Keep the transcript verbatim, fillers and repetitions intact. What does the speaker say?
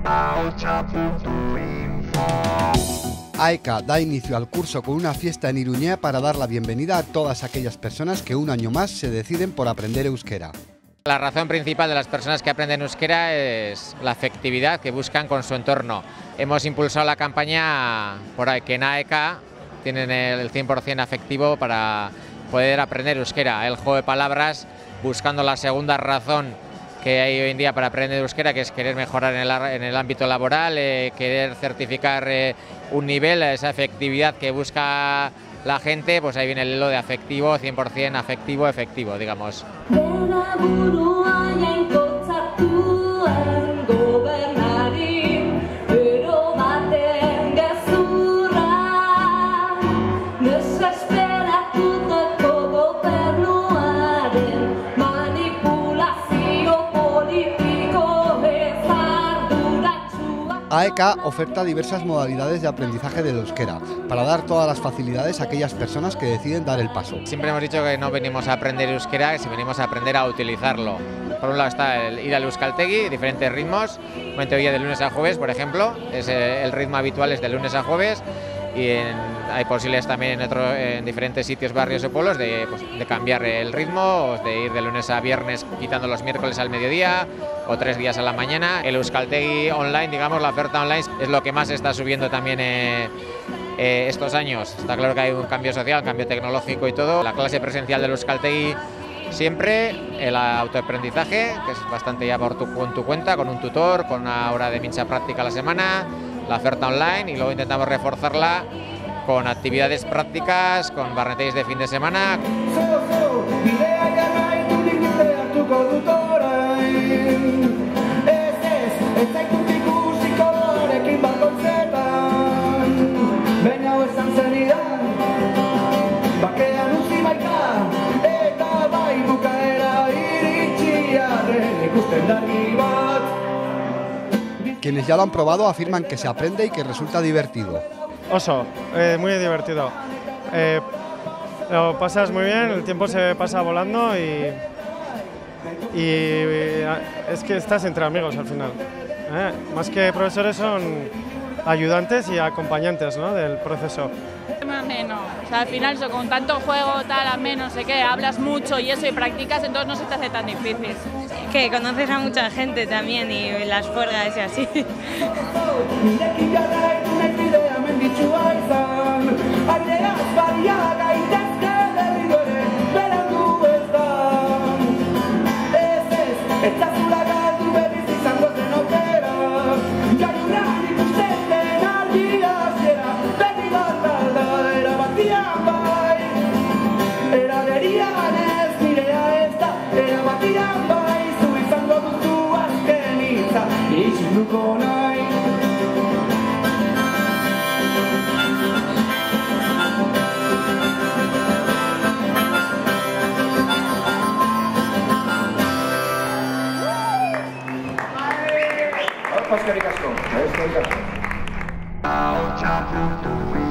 AECA da inicio al curso con una fiesta en Iruña para dar la bienvenida a todas aquellas personas que un año más se deciden por aprender euskera. La razón principal de las personas que aprenden euskera es la afectividad que buscan con su entorno. Hemos impulsado la campaña por ahí que en AECA tienen el cien por cien afectivo para poder aprender euskera. El juego de palabras buscando la segunda razón que hay hoy en día para aprender euskera, que es querer mejorar en el, en el ámbito laboral, eh, querer certificar eh, un nivel, esa efectividad que busca la gente, pues ahí viene el hilo de afectivo, cien por cien afectivo, efectivo, digamos. AECA oferta diversas modalidades de aprendizaje del euskera para dar todas las facilidades a aquellas personas que deciden dar el paso. Siempre hemos dicho que no venimos a aprender euskera, que si venimos a aprender a utilizarlo. Por un lado está el ir al euskaltegi, diferentes ritmos, una teoría de lunes a jueves, por ejemplo, es el ritmo habitual es de lunes a jueves, y en, hay posibilidades también en, otro, en diferentes sitios, barrios o pueblos de, pues, de cambiar el ritmo, de ir de lunes a viernes quitando los miércoles al mediodía o tres días a la mañana. El euskaltegi online, digamos, la oferta online es lo que más está subiendo también eh, eh, estos años. Está claro que hay un cambio social, un cambio tecnológico y todo. La clase presencial del euskaltegi siempre, el autoaprendizaje, que es bastante ya por tu, con tu cuenta, con un tutor, con una hora de mincha práctica a la semana, la oferta online, y luego intentamos reforzarla con actividades prácticas, con barneteis de fin de semana. Quienes ya lo han probado afirman que se aprende y que resulta divertido. Oso, eh, muy divertido. Eh, lo pasas muy bien, el tiempo se pasa volando y, y, y es que estás entre amigos al final. ¿eh? Más que profesores son ayudantes y acompañantes, ¿no?, del proceso. Ameno, o sea, al final eso, con tanto juego, tal, ameno, no sé qué, hablas mucho y eso y practicas, entonces no se te hace tan difícil. Que conoces a mucha gente también y las juergas y así. Eskerrik asko.